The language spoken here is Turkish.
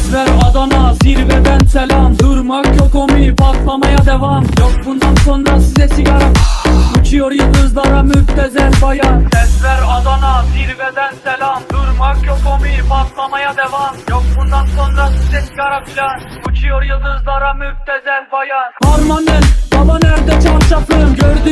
Ver Adana, zirveden selam. Durmak yok omi, patlamaya devam. Yok bundan sonra size sigara. Uçuyor yıldızlara müptezel bayan. Ses ver Adana, zirveden selam. Durmak yok omi, patlamaya devam. Yok bundan sonra size sigara filan. Uçuyor yıldızlara müptezel bayan. Harmanel, baba nerede çarşafım? Gördüm